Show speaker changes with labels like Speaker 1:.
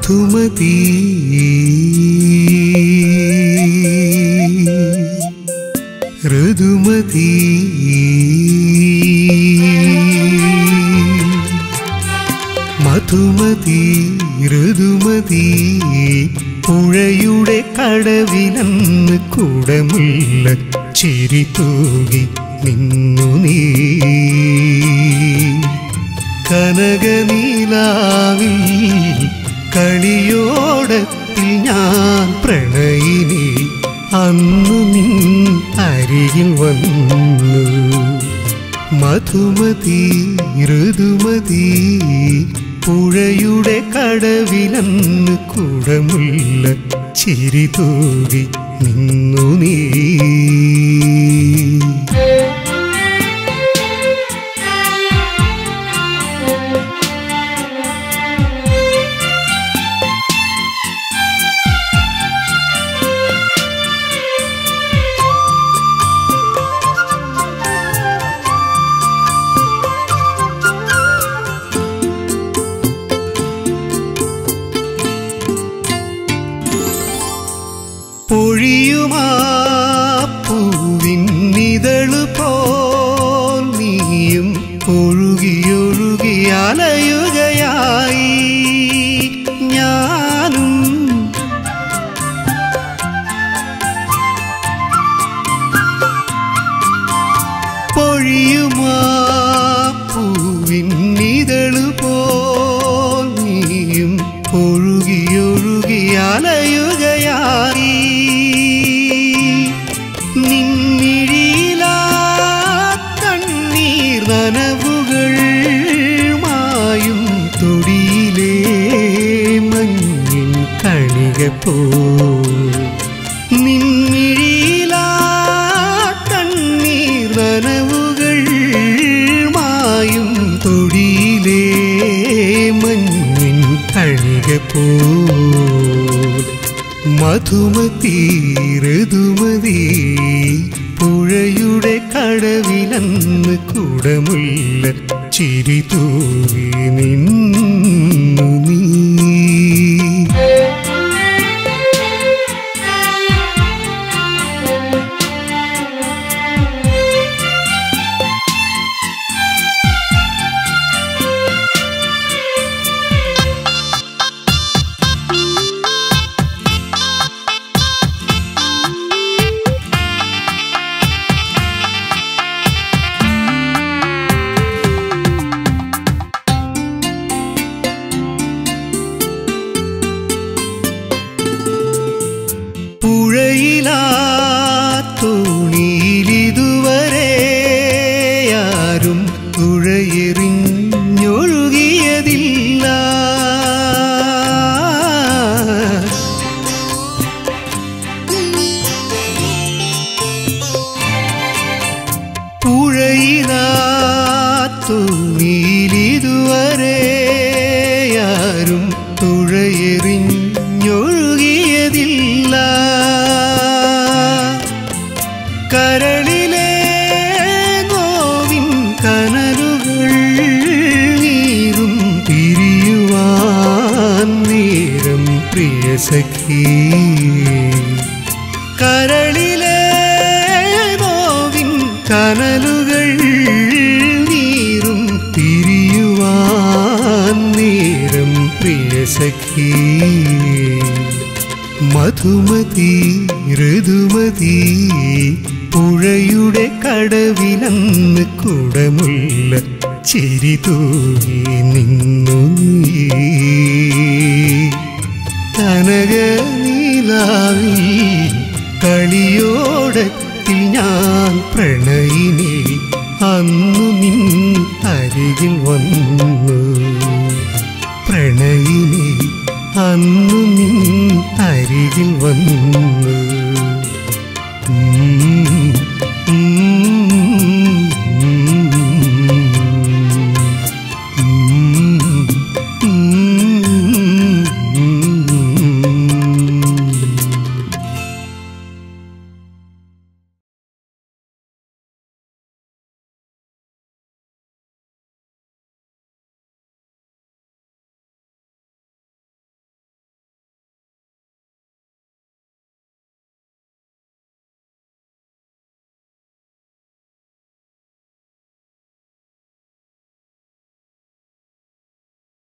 Speaker 1: മധുമതി ഋതുമതി മധുമതി ഋതുമതി പുഴയുടെ കടവിലന്ന് കുടമുള്ള ചിരി തൂകി നിന്നു നീ കനകനീലാവിൽ കളിയോടത്തിൽ ഞാൻ പ്രണയിനി അന്നു നിൻ അരികിൽ വന്നു മധുമതി ഋതുമതി പുഴയുടെ കടവിലന്ന് കുടമുള്ള ചിരി തൂകി നിന്നു നീ പൊഴിയുമാ പൂവിന്നിതളു പോൽ നീയും ഒഴുകിയൊഴുകി അലയുകയായി ഞാനും പൊഴിയുമാ പൂവിന്നിതളു പോൽ നീയും ഒഴുകിയൊഴുകി അലയുകയായി നിന്നിഴിയിലാ കണ്ണീർ നനവുകൾ മായും തൊടിയിലേ മഞ്ഞിൻ കണിക പോ നിന്നിഴിയിലാ കണ്ണീർ നനവുകൾ മായും തൊടിയിലേ മഞ്ഞിൻ കണിക പോ മധുമതി ഋതുമതി പുഴയുടെ കടവിലന്ന് കുടമുള്ള ചിരി തൂകി നിന്നു നീ പുഴയിലാ തോണിയിലിതുവരെ ആരും തുഴയെറിഞ്ഞൊഴുകിയതില്ല പുഴയിലാ തോണിയിലിതുവരെ ആരും തുഴയെറിഞ്ഞൊഴുകിയതില്ല കരളിലെ നോവിൻ കനലുകൾ നീരും പിരിയുവാൻ നേരം പ്രിയ സഖി കരളിലെ നോവിൻ കനലുകൾ നീരും പിരിയുവാൻ നേരം പ്രിയ സഖി മധുമതി ഋതുമതി പുഴയുടെ കടവിലന്ന് കുടമുള്ള ചിരി തൂകി നിന്നു നീ കനകനീലാവിൽ കളിയോടത്തിൽ ഞാൻ പ്രണയിനി അന്നു നിൻ അരികിൽ വന്നു പ്രണയിനി അന്നു നിൻ അരികിൽ വന്നു